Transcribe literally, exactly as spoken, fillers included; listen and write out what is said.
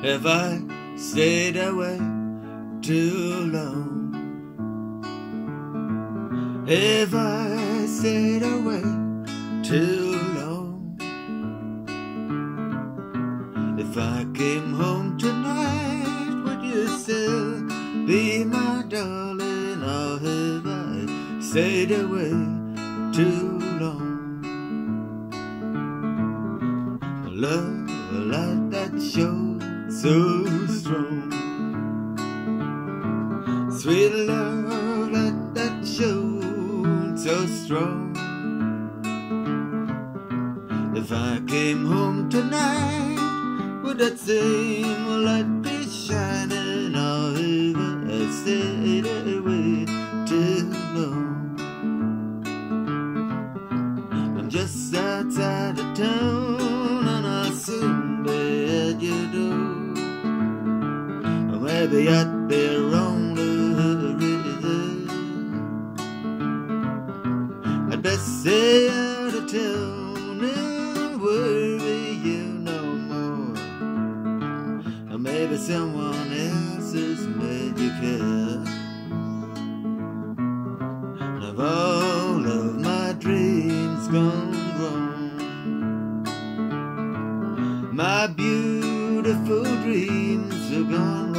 Have I stayed away too long? Have I stayed away too long? If I came home tonight, would you still be my darling? Or have I stayed away too long? Love like that show so strong, sweet love like that show so strong. If I came home tonight, would that same light be shining? Or have I stayed away too long? I'm just outside of town and I'll soon be at your door. Or maybe I'd be wrong to reason. I'd best stay out of town and worry you no more. Or maybe someone else has made you care. And of all of my dreams gone wrong, my beautiful dreams have gone